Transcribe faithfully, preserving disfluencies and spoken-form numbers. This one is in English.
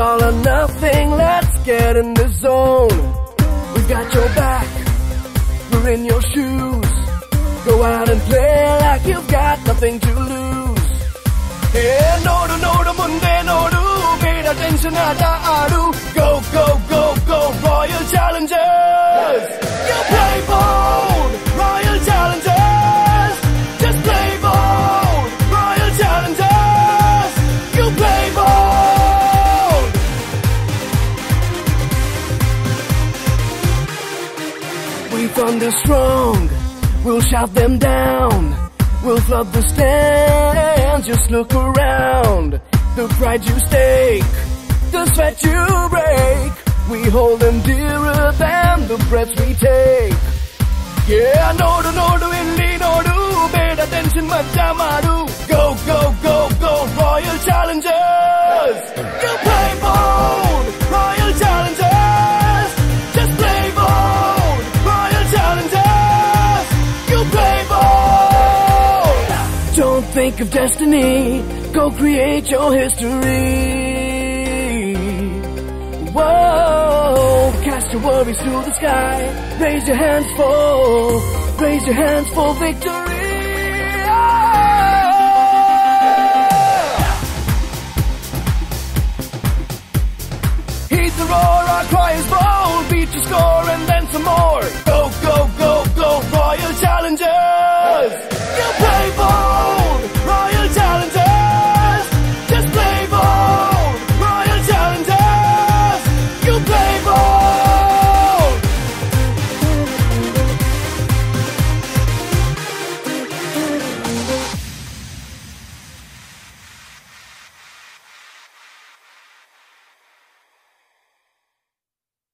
all or nothing, let's get in the zone. We've got your back, we're in your shoes. Go out and play like you've got nothing to lose. Hey, nodu nodu munde nodu, beda tension aata aadu. Go, go, go, go, Royal Challengers. You play bold, Royal Challengers. Just play bold, Royal Challengers. You play bold. We thunder strong, we'll shout them down. We'll flood the stands, just look around. The pride you stake, the sweat you break, we hold them dearer than the breaths we take. Yeah, nodu nodu illi nodu, beda tension macha maadu. Go, go, go, go, Royal Challengers. You play bold, Royal Challengers. Just play bold, Royal Challengers. You play bold. Don't think of destiny, go create your history. Whoa, cast your worries to the sky. Raise your hands for, raise your hands for victory. Oh! Heed the roar, our cry is bold. Beat your score and then some more.